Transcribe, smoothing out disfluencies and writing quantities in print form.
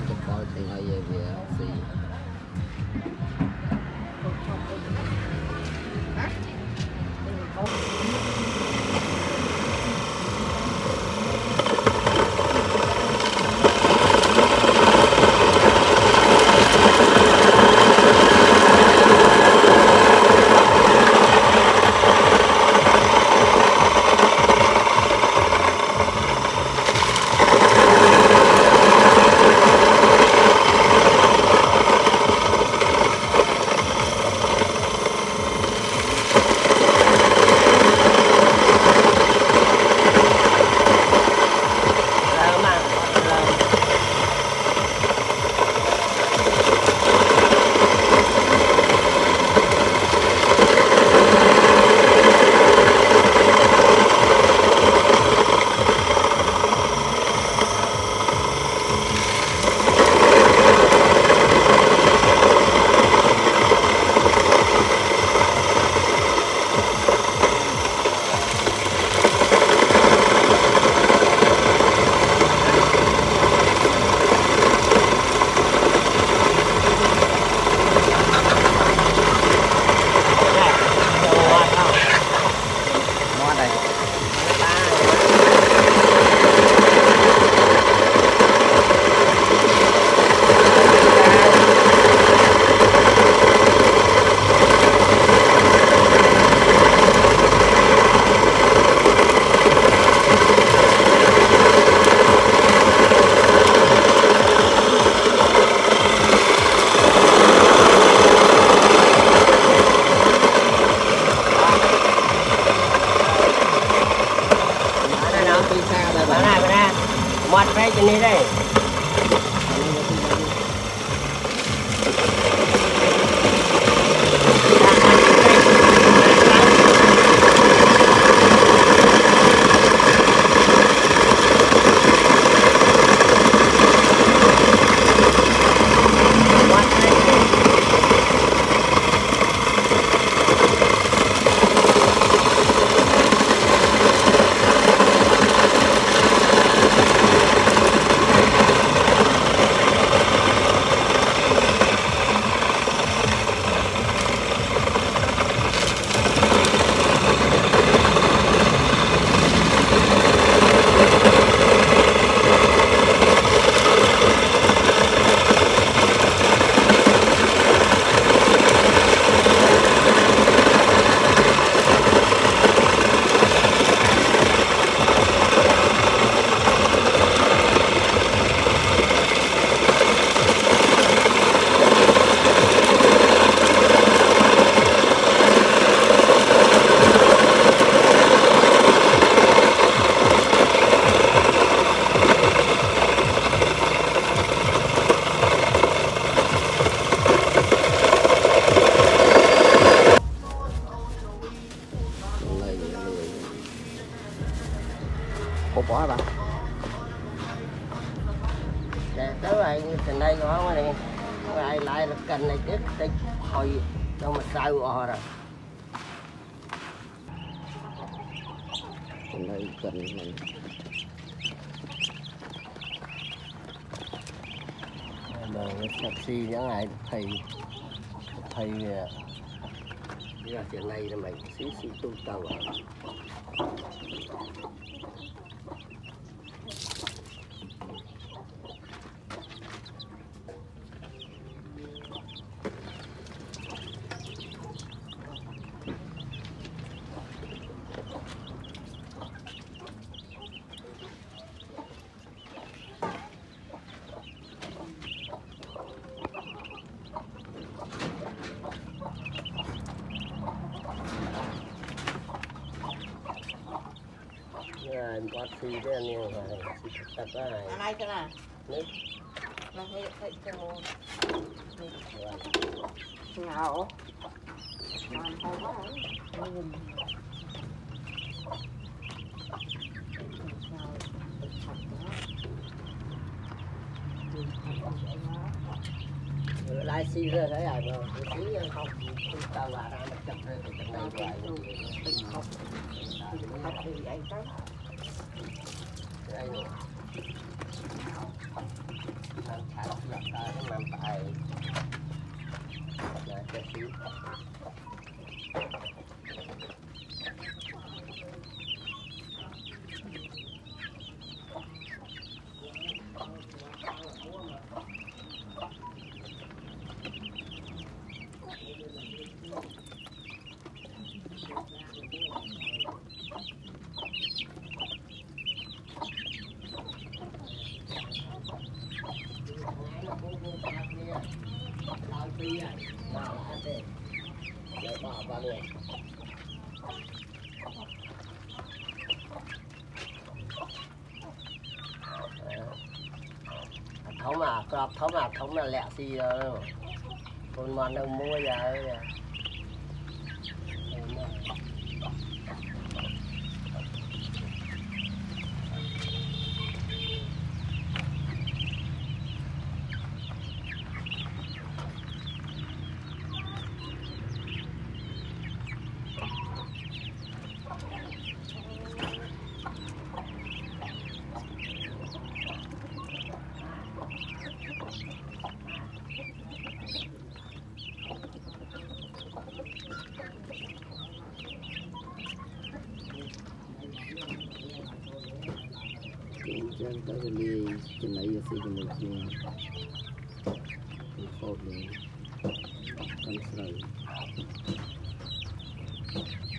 chụp coi thì ai về gì Một cái trên đây đây. Cột bỏ bạn. Nè tới đây trên đây có này. Ai lại là cành này chết tích hồi đâu mà sao rồi. Trên đây cành này. Đồ taxi chẳng ai thầy kìa. Là trên đây là mày xí tu tàu à. Anh có xì thế anh em rồi, xì tập cái này. Anh ai thế nào? Nước. Nó thấy cái môn. Ngạo. Làm thôi quá rồi. Lại xì ra thấy ai mà xí không tao là ra mà chặt ra thì chặt này hoài. Không thì vậy tới. Đây rồi. thống là lẹ xì rồi con mòn đâu mua giờ chân tới cái ly trên lấy ra xí cái một kia khô lên con sợi